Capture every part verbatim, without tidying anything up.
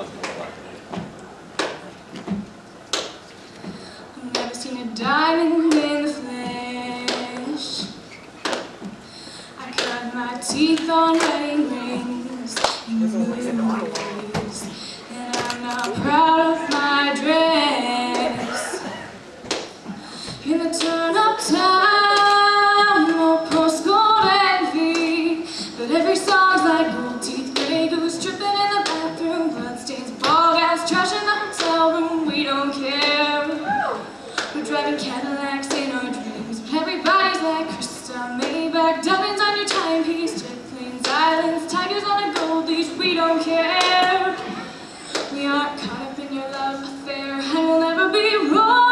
I've never seen a diamond in the flesh. I cut my teeth on wedding rings in the movies, and I'm not proud of my dress. In the turn-up time, no post-gold envy, but every song's like gold teeth, gray goose dripping in the bathroom, bloodstains, ball gowns, trash in the hotel room. We don't care. We're driving Cadillacs in our dreams, but everybody's like crystal, Maybach, diamonds on your timepiece, jet planes, islands, tigers on a gold leash. We don't care. We aren't caught up in your love affair, and we'll never be royals.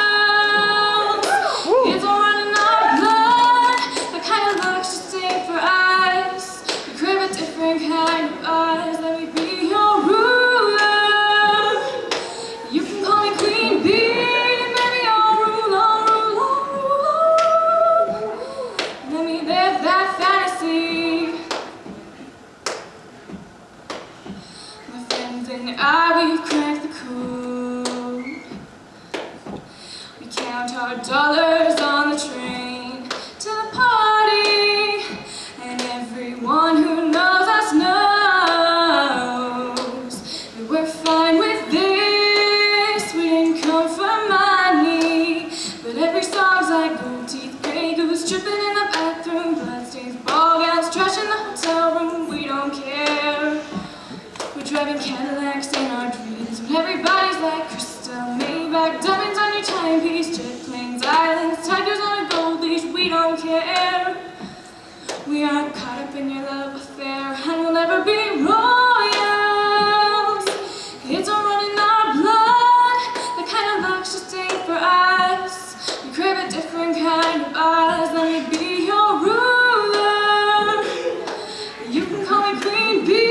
It's all running our blood, the kind of luck's just ain't for us. We crave a different kind of eyes. Let me be your ruler. You can call me Queen Bee, baby. I'll rule, I'll rule, I'll rule. Let me live that fantasy. My friends and I, we've cracked the code. We count our dollars on the train to the party, and everyone who knows us knows that we're fine with this. We didn't come for money, but every song's like gold teeth, gray goose dripping in the bathroom, bloodstains, ball gowns, trash in the hotel room. We don't care. We're driving Cadillacs in our dreams, but everybody's like crystal, Maybach, diamonds on your timepiece, jet planes, islands, tigers on a gold leash. We don't care. We aren't caught up in your love affair, and we'll never be royals. It's all running our blood, the kind of luck's just ain't for us. We crave a different kind of eyes. Let me be your ruler. You can call me Queen Bee.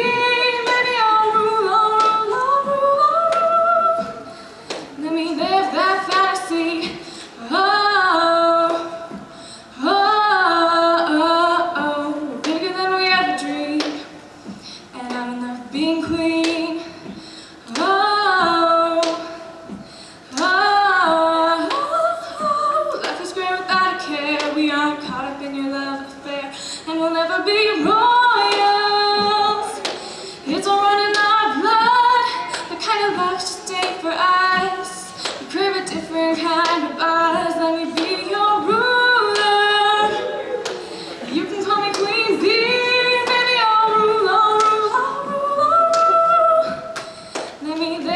Me